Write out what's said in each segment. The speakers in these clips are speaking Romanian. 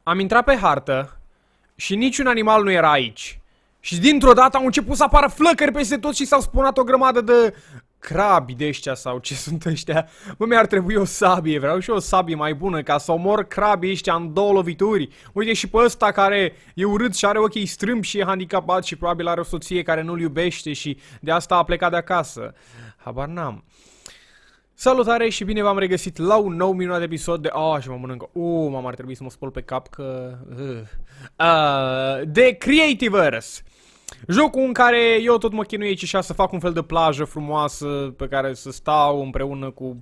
am intrat pe hartă și niciun animal nu era aici. Și dintr-o dată au început să apară flăcări peste tot și s-au spunat o grămadă de crabi de ăștia sau ce sunt ăștia. Bă, mi-ar trebui o sabie, vreau și o sabie mai bună ca să omor crabii ăștia în 2 lovituri. Uite și pe ăsta care e urât și are ochii strâmbi și e handicapat și probabil are o soție care nu-l iubește și de asta a plecat de acasă. Habar n-am. Salutare și bine v-am regăsit la un nou minunat episod de... și mă mănâncă. Mamă, ar trebui să mă spăl pe cap că... de Creativers. Jocul în care eu tot mă chinuie aici să fac un fel de plajă frumoasă pe care să stau împreună cu...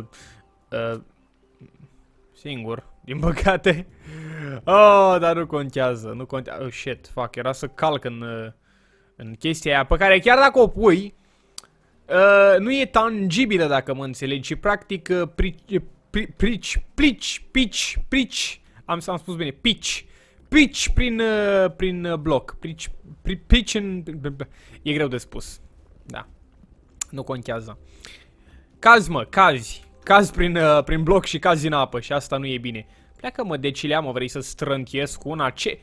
singur, din păcate. Dar nu contează, nu contează. Shit, fuck, era să calc în chestia aia pe care chiar dacă o pui... nu e tangibilă, dacă mă înțelegi, ci practic am spus bine, pitch prin bloc, pitch în... e greu de spus, da, nu contează. Cazi prin bloc și cazi în apă și asta nu e bine. Pleacă mă, decilea, mă, vrei să strântiesc cu una, ce...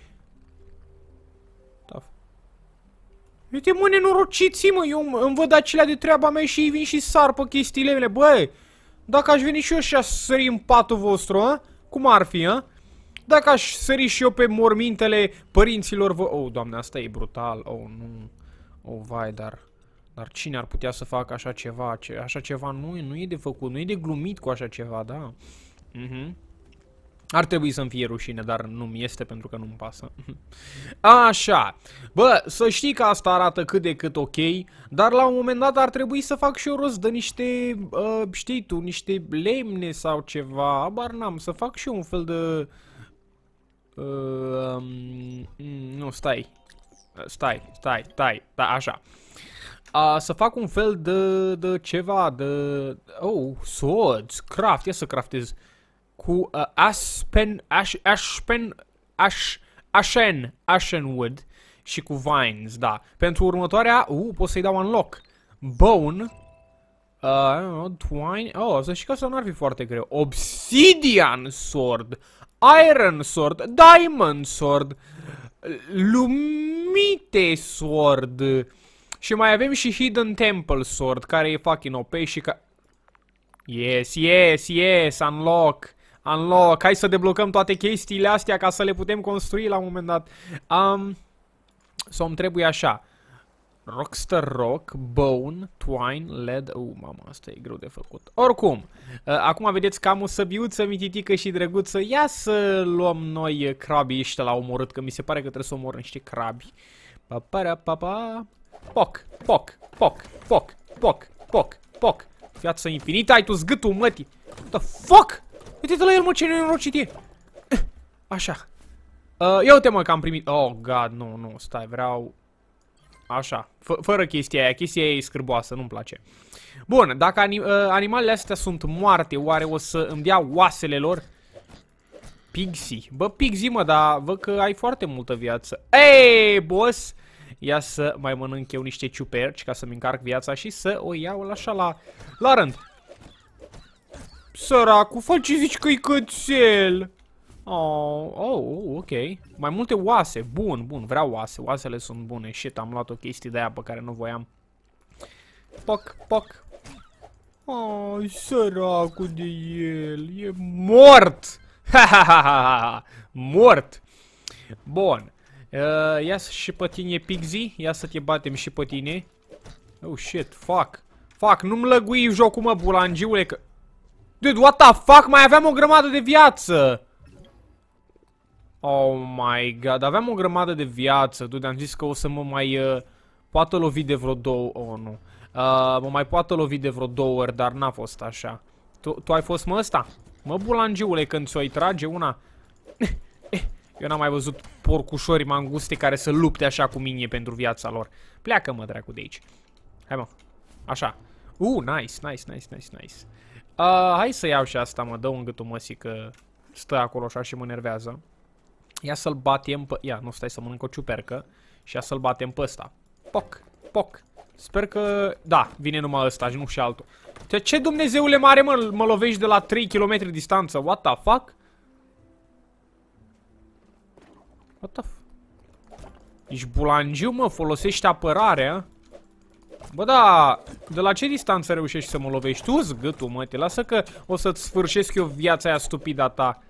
Uite mă, nenorociții mă, eu îmi văd acelea de treaba mea și vin și sar pe chestiile mele, băi. Dacă aș veni și eu și aș sări în patul vostru, a? Cum ar fi, a? Dacă aș sări și eu pe mormintele părinților Doamne, asta e brutal, nu. Vai, dar cine ar putea să facă așa ceva? Așa ceva nu e de făcut, nu e de glumit cu așa ceva, da? Ar trebui să-mi fie rușine, dar nu-mi este pentru că nu-mi pasă. Așa. Bă, să știi că asta arată cât de cât ok, dar la un moment dat ar trebui să fac și eu rost de niște, știi tu, niște lemne sau ceva. Abar n-am, să fac și eu un fel de... nu, stai, da, așa. Să fac un fel de ceva, de... swords, craft, ia să craftez. Cu ashenwood și cu vines, da. Pentru următoarea, pot să-i dau unlock. Bone, twine, să știi că asta n-ar fi foarte greu. Obsidian sword, iron sword, diamond sword, lumite sword. Și mai avem și hidden temple sword, care e fucking OP și ca... Yes, unlock. Hai să deblocăm toate chestiile astea ca să le putem construi la un moment dat. Sau îmi trebuie așa. Rockstar rock, bone, twine, led. Mamă, asta e greu de făcut. Oricum, acum vedeți că am o săbiuță mititică și drăguță. Ia să luăm noi crabii ăștia la omorât, că mi se pare că trebuie să omor niște crabi. Poc. Viață infinită, ai tu zgâtul, mătii. What the fuck? Uite-te la el, mă, ce nenorocit e. Așa. Ia uite, mă, că am primit... Oh, god, nu, stai, vreau... Așa, fără chestia aia e scârboasă, nu-mi place. Bun, dacă animalele astea sunt moarte, oare o să îmi dea oasele lor? Pixie. Bă, Pixie, mă, dar văd că ai foarte multă viață. Ei, boss! Ia să mai mănânc eu niște ciuperci ca să-mi încarc viața și să o iau așa la rând. Săracu, faci ce zici că-i cățel. Ok. Mai multe oase. Bun, vreau oase. Oasele sunt bune. Shit, am luat o chestie de aia pe care nu voiam. Poc. Săracu de el. E mort. Mort. Bun. Ia și pe tine, Pixie. Ia să te batem și pe tine. Oh shit, fuck, nu-mi lăgui jocul, mă, bulangiule, că... Dude, what the fuck? Mai aveam o grămadă de viață. Oh my god, aveam o grămadă de viață. Dude, am zis că o să mă mai poată lovi de vreo 2... nu. Mă mai poată lovi de vreo 2 ori, dar n-a fost așa. Tu ai fost, mă, ăsta? Mă, bulangiule, când ți-o-i trage una... Eu n-am mai văzut porcușori manguste care să lupte așa cu mine pentru viața lor. Pleacă, mă, dracu, de aici. Hai, mă. Așa. Nice. Hai să iau și asta, mă. Dă-o în gâtul măsii că stă acolo așa și mă nervează. Ia să-l batem pe... Ia, nu, stai să mănânc o ciupercă. Și ia să-l batem pe ăsta. Poc. Sper că... Da, vine numai ăsta, nu și altul. Ce Dumnezeule mare, mă lovești de la 3 km distanță? What the fuck? What the f... Ești bulangiu, mă? Folosești apărarea? Bă, da, de la ce distanță reușești să mă lovești? Tu zgâtul, mă, te lasă că o să-ți sfârșesc eu viața aia stupida ta.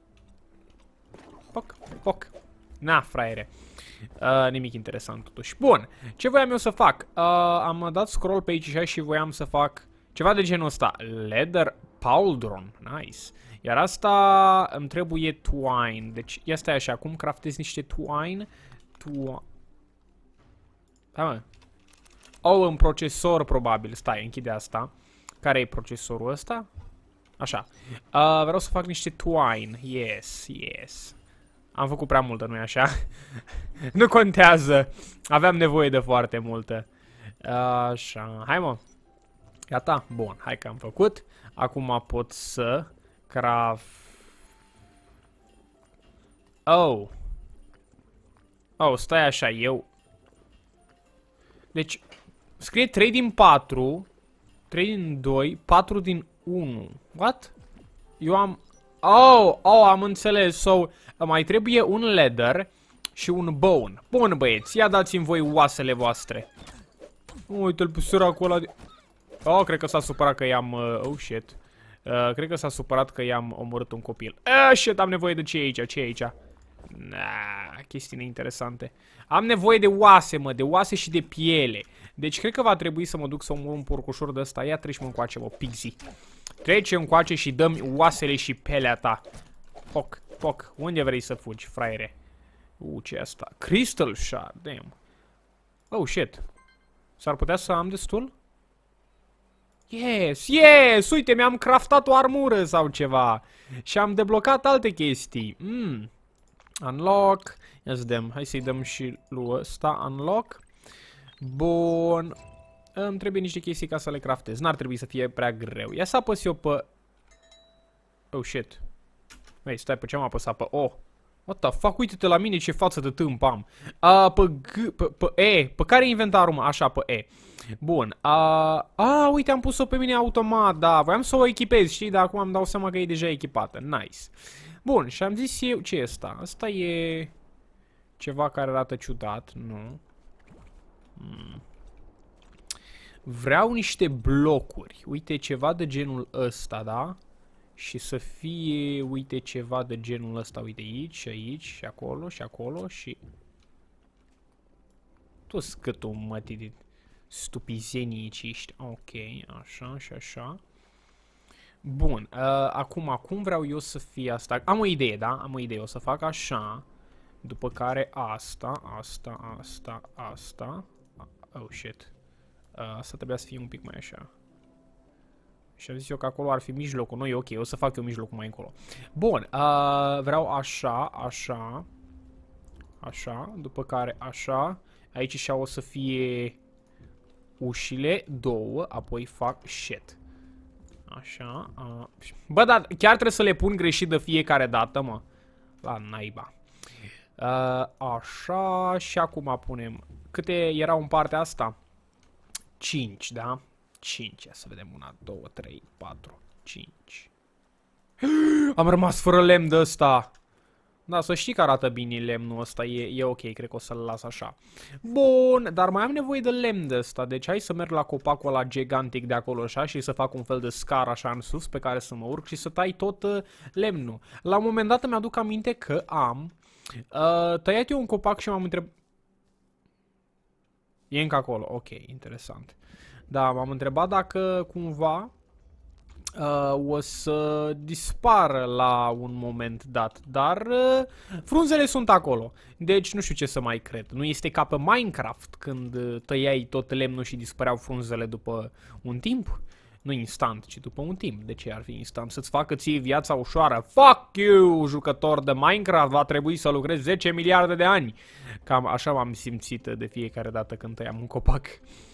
Poc, poc. Na, fraiere. Nimic interesant totuși. Bun, ce voiam eu să fac? Am dat scroll pe aici și voiam să fac ceva de genul ăsta. Leather pauldron, nice. Iar asta îmi trebuie twine. Deci, ia stai așa, cum craftez niște twine? Da, mă. Oh, în procesor probabil. Stai, închide asta. Care e procesorul ăsta? Așa. Vreau să fac niște twine. Yes, yes. Am făcut prea multă, nu-i așa? Nu contează. Aveam nevoie de foarte multă. Așa. Hai, mă. Gata? Bun. Hai că am făcut. Acum pot să craft... Oh. Oh, stai așa, eu... Deci, scrie 3 din 4, 3 din 2, 4 din 1. What? Eu am... Oh, am înțeles. So, mai trebuie un leather și un bone. Bun, băieți, ia dați-mi voi oasele voastre. Uite-l pe săracul ăla de... Oh, cred că s-a supărat că i-am... oh, shit. Cred că s-a supărat că i-am omorât un copil. Shit, am nevoie de ce e aici? Ce e aici? Chestii neinteresante. Am nevoie de oase, mă, de oase și de piele. Deci cred că va trebui să mă duc să omor un porcușor de ăsta. Ia treci-mă încoace, mă, pixie. Trece încoace și dă-mi oasele și pelea ta. Poc, poc. Unde vrei să fugi, fraiere? Ce e asta? Crystal shard, damn. Oh, shit. S-ar putea să am destul? Yes, yes! Uite, mi-am craftat o armură sau ceva. Și am deblocat alte chestii. Unlock. Ia să dăm. Hai să-i dăm și lui ăsta. Unlock. Bun. Îmi trebuie niște chestii ca să le craftez. N-ar trebui să fie prea greu. Ia să apăs eu pe... Oh, shit. Ei, stai, pe ce am apăsat? Pe O. What the fuck? Uite-te la mine ce față de tâmp am. Pe E. Pe care e inventarul, mă? Așa, pe E. Bun. Uite, am pus-o pe mine automat. Da, voiam să o echipez, știi? Dar acum îmi dau seama că e deja echipată. Nice. Bun, și am zis eu... Ce e asta? Asta e... ceva care arată ciudat. Nu. Vreau niște blocuri. Uite, ceva de genul ăsta, da? Și să fie, uite, ceva de genul ăsta. Uite, aici, și aici, și acolo, și acolo, și... Tu scâtul, mătii, de stupizenii ești. Ok, așa și așa. Bun, acum, cum vreau eu să fie asta? Am o idee, da? Am o idee. O să fac așa. După care asta. Oh, shit. Asta trebuia să fie un pic mai așa. Și am zis eu că acolo ar fi mijlocul. Nu e ok, o să fac eu mijlocul mai încolo. Bun, vreau așa, așa. Așa, după care așa. Aici și o să fie ușile, două, apoi fac shit. Așa. Bă, dar chiar trebuie să le pun greșit de fiecare dată, mă. La naiba. Așa, și acum punem... Câte erau în partea asta? 5, da? 5, ia să vedem. 1, 2, 3, 4, 5. Am rămas fără lemn de ăsta. Da, să știi că arată bine lemnul ăsta, e ok, cred că o să-l las așa. Bun, dar mai am nevoie de lemn de ăsta, deci hai să merg la copacul ăla gigantic de acolo așa și să fac un fel de scar așa în sus pe care să mă urc și să tai tot lemnul. La un moment dat mi-aduc aminte că am tăiat eu un copac și m-am întrebat... E încă acolo, ok, interesant. Da, m-am întrebat dacă cumva o să dispară la un moment dat, dar frunzele sunt acolo. Deci nu știu ce să mai cred. Nu este ca pe Minecraft când tăiai tot lemnul și dispăreau frunzele după un timp? Nu instant, ci după un timp. De ce ar fi instant? Să-ți facă ție viața ușoară. Fuck you, jucător de Minecraft, va trebui să lucrezi 10 miliarde de ani. Cam așa m-am simțit de fiecare dată când tăiam un copac.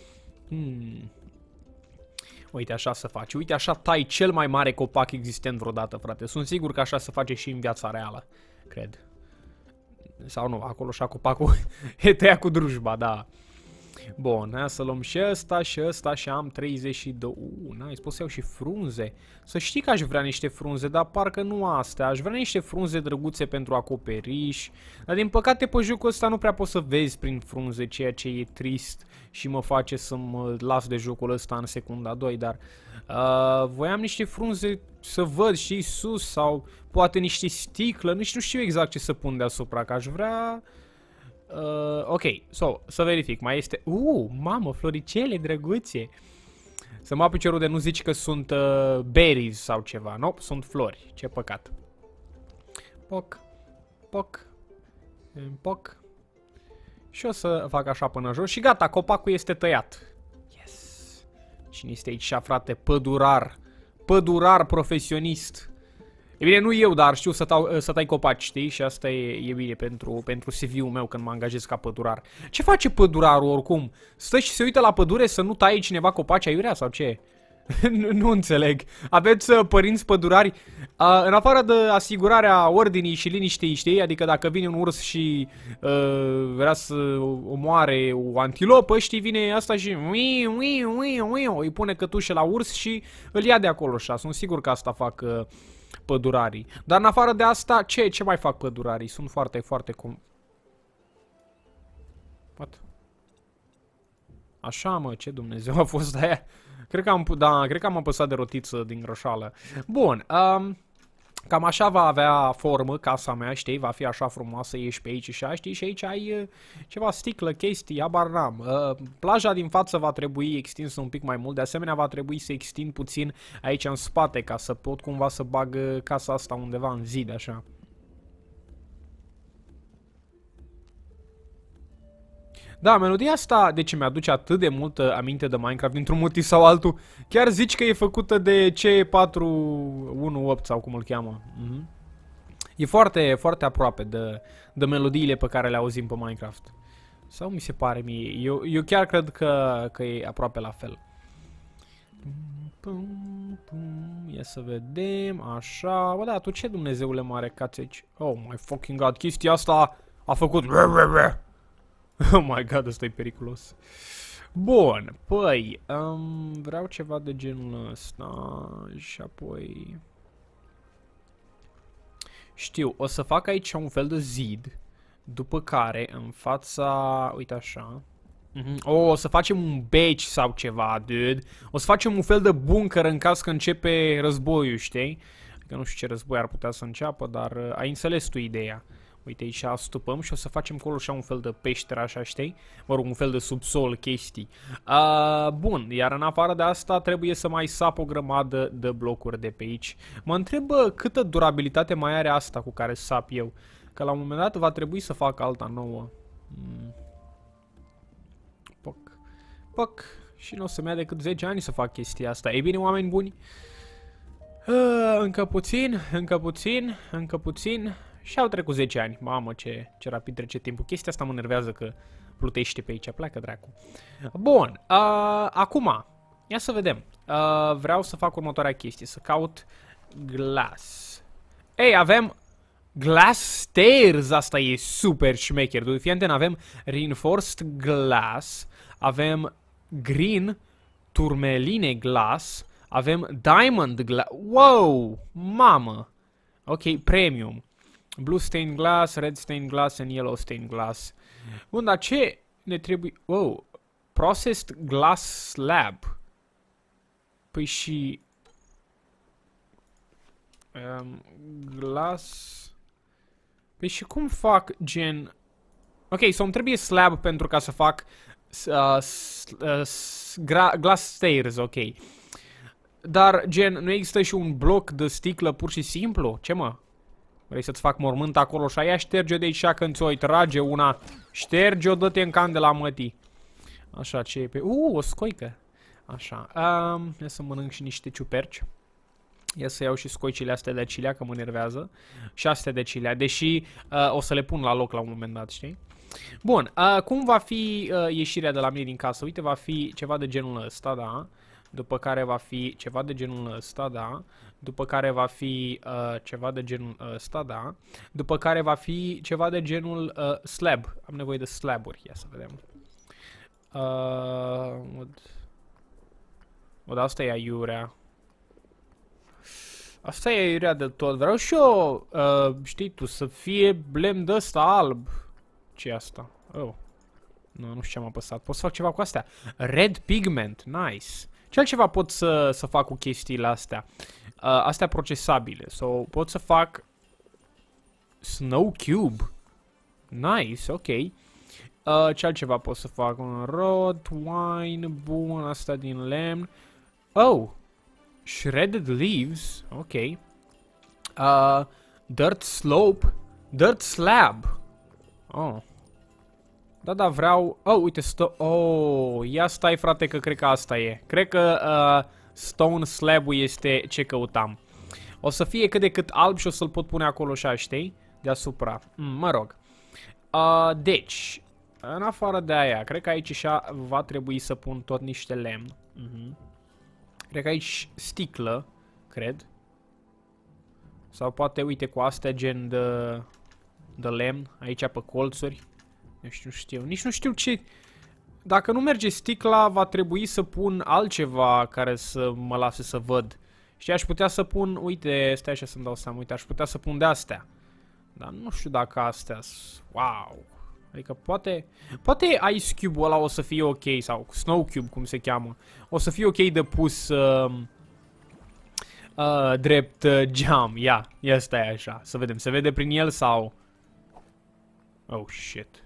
Uite, așa să faci. Uite, așa tai cel mai mare copac existent vreodată, frate. Sunt sigur că așa se face și în viața reală. Cred. Sau nu, acolo așa copacul e tăiat cu drujba, da. Bun, hai să luăm și ăsta și am 32. Nice, pot să iau și frunze. Să știi că aș vrea niște frunze, dar parcă nu astea. Aș vrea niște frunze drăguțe pentru acoperiș. Dar din păcate pe jocul ăsta nu prea poți să vezi prin frunze, ceea ce e trist și mă face să mă las de jocul ăsta în secunda 2, dar voiam niște frunze să văd și sus sau poate niște sticlă, nu știu exact ce să pun deasupra, că aș vrea... ok, să verific, mai este... mamă, floricele drăguțe! Să mă apuc cerul de nu zici că sunt berries sau ceva, nu, sunt flori, ce păcat. Poc, poc, poc. Și o să fac așa până jos și gata, copacul este tăiat. Yes! Cine este aici, frate? Pădurar. Pădurar profesionist. E bine, nu eu, dar știu să tai copaci, știi? Și asta e bine pentru CV-ul meu când mă angajez ca pădurar. Ce face pădurarul oricum? Stă și se uită la pădure să nu taie cineva copaci aiurea sau ce? Nu înțeleg. Aveți părinți pădurari? În afară de asigurarea ordinii și liniștii, știi? Adică dacă vine un urs și vrea să omoare o antilopă, știi, vine asta și îi pune cătușe la urs și îl ia de acolo așa. Sunt sigur că asta fac pădurarii. Dar în afară de asta, ce mai fac pădurarii? Sunt foarte What? Așa, mă, ce Dumnezeu a fost aia? Cred că am apăsat de rotiță din greșeală. Bun, cam așa va avea formă casa mea, știi? Va fi așa frumoasă, ieși pe aici și așa, știi? Și aici ai ceva sticlă, chestii, habar n-am. Plaja din față va trebui extinsă un pic mai mult. De asemenea, va trebui să extind puțin aici în spate ca să pot cumva să bag casa asta undeva în zid, așa. Da, melodia asta, deci mi-aduce atât de multă aminte de Minecraft dintr-un motiv sau altul. Chiar zici că e făcută de C418 sau cum îl cheamă. E foarte aproape de melodiile pe care le auzim pe Minecraft. Sau mi se pare mie, eu chiar cred că e aproape la fel. Ia să vedem, așa. Bă, da, tu ce Dumnezeule mare cați aici? Oh my fucking god, chestia asta a făcut... Oh my god, ăsta e periculos. Bun, păi, vreau ceva de genul ăsta și apoi... Știu, o să fac aici un fel de zid, după care în fața, uite așa... o să facem un beci sau ceva, dude. O să facem un fel de bunker în caz că începe războiul, știi? Că nu știu ce război ar putea să înceapă, dar ai înțeles tu ideea. Uite, aici astupăm și o să facem acolo așa un fel de peșteră, așa, știi? Mă rog, un fel de subsol, chestii. Bun, iar în afară de asta trebuie să mai sap o grămadă de blocuri de pe aici. Mă întreb câtă durabilitate mai are asta cu care sap eu. Că la un moment dat va trebui să fac alta nouă. Poc. Și nu o să-mi ia decât 10 ani să fac chestia asta. Ei bine, oameni buni? Încă puțin. Și au trecut 10 ani. Mamă, ce rapid trece timpul. Chestia asta mă nervează că plutește pe aici. Pleacă dracu. Bun. Acum, ia să vedem. Vreau să fac următoarea chestie. Să caut glass. Ei, avem glass stairs. Asta e super șmecher. Fii atent, avem reinforced glass. Avem green turmeline glass. Avem diamond glass. Wow! Mamă! Ok, premium. Blue stained glass, red stained glass and yellow stained glass. Bun, dar ce ne trebuie... Wow! Processed glass slab. Păi și... glass... Păi și cum fac gen... Ok, îmi trebuie slab pentru ca să fac glass stairs, ok. Dar gen, nu există și un bloc de sticlă pur și simplu? Ce mă? Vrei să-ți fac mormânt acolo și aia șterge de aici când ți-o trage una. Șterge-o, dă-te în can de la mătii. Așa, ce e pe... o scoică. Așa, ia să mănânc și niște ciuperci. Ia să iau și scoicile astea de cilea, că mă nervează. Și astea de cilea, deși o să le pun la loc la un moment dat, știi? Bun, cum va fi ieșirea de la mine din casă? Uite, va fi ceva de genul ăsta, da? După care va fi ceva de genul ăsta, da? După care va fi ceva de genul ăsta, da? După care va fi ceva de genul slab. Am nevoie de slaburi, ia să vedem. Dar asta e aiurea. Asta e aiurea de tot. Vreau și eu, știi tu, să fie lemn de ăsta alb. Ce e asta? Oh. Nu știu ce am apăsat. Pot să fac ceva cu astea. Red pigment. Nice. Ce altceva pot să fac cu chestiile astea? Astea procesabile. So, pot să fac snow cube. Nice, ok. Ce altceva pot să fac? Un rod, wine, bun, asta din lemn. Oh! Shredded leaves, ok. Dirt slope, dirt slab. Oh. Da, vreau... Oh, uite, oh, ia stai, frate, că cred că asta e. Cred că stone slab-ul este ce căutam. O să fie cât de cât alb și o să-l pot pune acolo așa, știi? Deasupra. Mă rog. Deci, în afară de aia, cred că aici așa va trebui să pun tot niște lemn. Cred că aici sticlă, cred. Sau poate, uite, cu astea gen de lemn, aici pe colțuri. Nu știu, nici nu știu ce... Dacă nu merge sticla, va trebui să pun altceva care să mă lase să văd. Și aș putea să pun, uite, stai așa să-mi dau seama, uite, aș putea să pun de-astea. Dar nu știu dacă astea sunt... Wow! Adică poate Ice Cube-ul ăla o să fie ok, sau Snow Cube, cum se cheamă. O să fie ok de pus drept geam. Ia stai așa, să vedem. Se vede prin el sau... Oh, shit.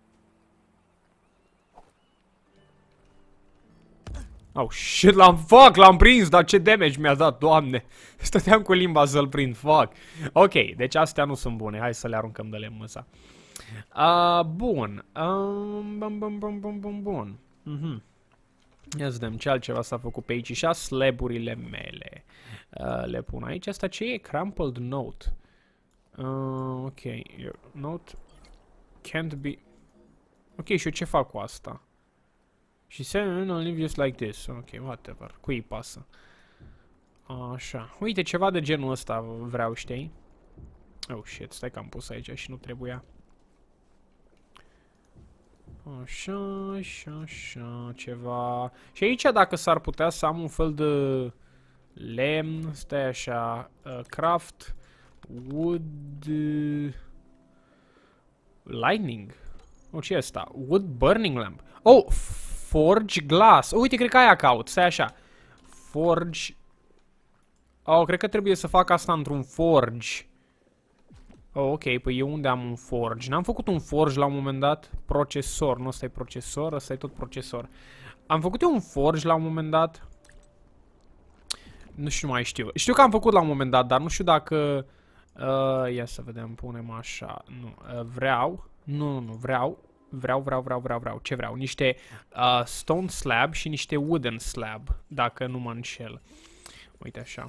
Oh, shit, l-am prins, dar ce damage mi-a dat, doamne. Stăteam cu limba să-l prind, fuck. Ok, deci astea nu sunt bune, hai să le aruncăm de lemn ăsta. Bun. Bun. Ia să vedem ce altceva s-a făcut pe aici. Și slab-urile mele. Le pun aici. Asta ce e? Crumpled note. Ok. Your note can't be... Ok, și eu ce fac cu asta? She said, "I'll live just like this." Ok, whatever. Cui pasă? Așa. Uite, ceva de genul ăsta vreau, știi? Oh, shit. Stai că am pus aici și nu trebuia. Așa, ceva... Și aici dacă s-ar putea să am un fel de lemn, stai așa, craft, wood, lightning. Ce e asta? Wood burning lamp. Oh, forge glass. Uite, cred că aia caut, stai așa. Forge... Oh, cred că trebuie să fac asta într-un forge. Oh, ok, păi eu unde am un forge? N-am făcut un forge la un moment dat? Procesor, nu ăsta e procesor, ăsta e tot procesor. Am făcut eu un forge la un moment dat? Nu știu, mai știu. Știu că am făcut la un moment dat, dar nu știu dacă... ia să vedem, punem așa. Nu, vreau... Nu, vreau. Ce vreau? Niște stone slab și niște wooden slab, dacă nu mă înșel. Uite așa.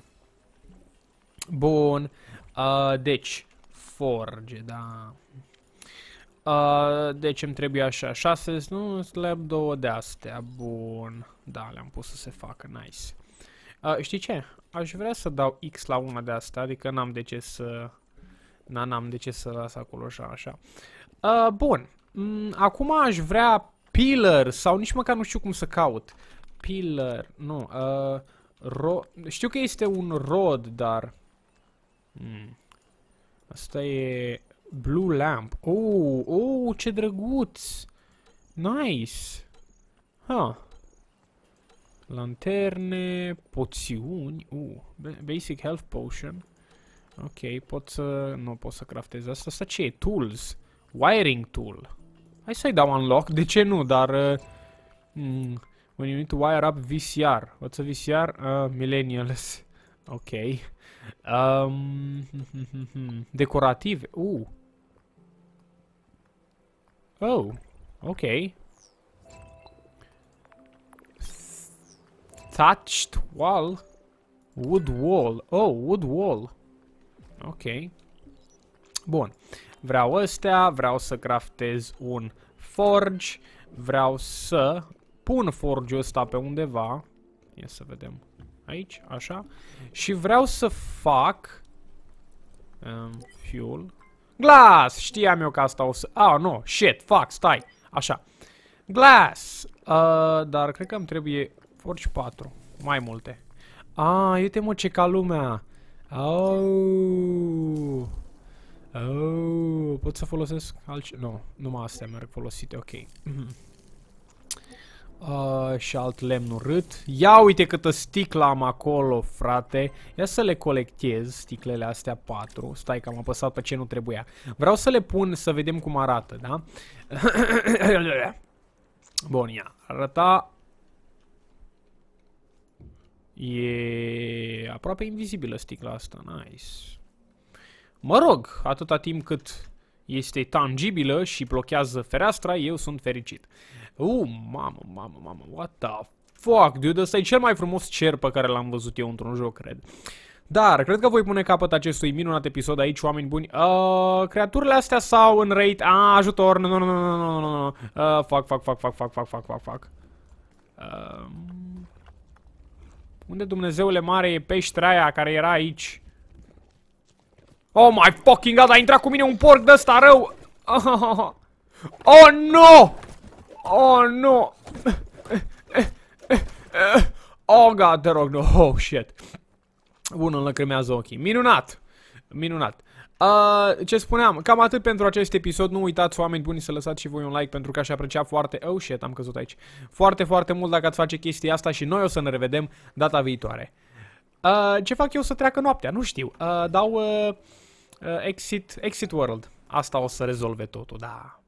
Bun. Deci... Forge, da. Deci îmi trebuie așa 6, nu, slab 2 de astea. Bun. Da, le-am pus să se facă, nice. Știi ce? Aș vrea să dau X la una de astea, adică n-am de ce să... N-am de ce să las acolo așa. Bun. Acum aș vrea pillar, sau nici măcar nu știu cum să caut. Pillar, nu. Știu că este un rod, dar... Asta e blue lamp. Oh, ce drăguț. Nice. Lanterne, poțiuni. Basic health potion. Ok, nu pot să craftez asta. Asta ce e? Tools. Wiring tool. Hai să-i dau unlock. De ce nu? Dar... when you need to wire up VCR. What's a VCR? Millennials. Ok. Decorative. Oh, ok. Thatched wall. Wood wall. Oh, wood wall. Ok. Bun. Vreau astea, vreau să craftez un forge. Vreau să pun forge-ul ăsta pe undeva. Ia să vedem. Aici, așa. Și vreau să fac fuel. Glass! Știam eu că asta o să... nu, shit, fuck, stai. Așa. Glass! Dar cred că îmi trebuie forci 4. Mai multe. Uite mă ce ca lumea. Pot să folosesc altceva? Nu, numai astea merg folosite, ok. Și alt lemn urât. Ia uite câtă sticlă am acolo, frate. Ia să le colectez, sticlele astea 4. Stai că am apăsat pe ce nu trebuia. Vreau să le pun să vedem cum arată, da? Bun, ia. Arăta... E aproape invizibilă sticla asta, nice. Mă rog, atâta timp cât este tangibilă și blochează fereastra, eu sunt fericit. Mamă, what the fuck, dude, ăsta e cel mai frumos cer pe care l-am văzut eu într-un joc, cred. Dar, cred că voi pune capăt acestui minunat episod aici, oameni buni. Creaturile astea s-au înrăit. Ajutor, nu. Fuck. Unde Dumnezeule mare e peștera aia care era aici? Oh my fucking god, a intrat cu mine un porc de-ăsta rău! Oh no! Oh no! Oh god, te rog, no, oh shit. Bun, înlăcrimează ochii. Minunat! Minunat. Ce spuneam, cam atât pentru acest episod. Nu uitați, oameni buni, să lăsați și voi un like pentru că aș aprecia foarte... Oh shit, am căzut aici. Foarte mult dacă ați face chestia asta și noi o să ne revedem data viitoare. Ce fac eu să treacă noaptea? Nu știu. Dau exit world. Asta o să rezolve totul, da.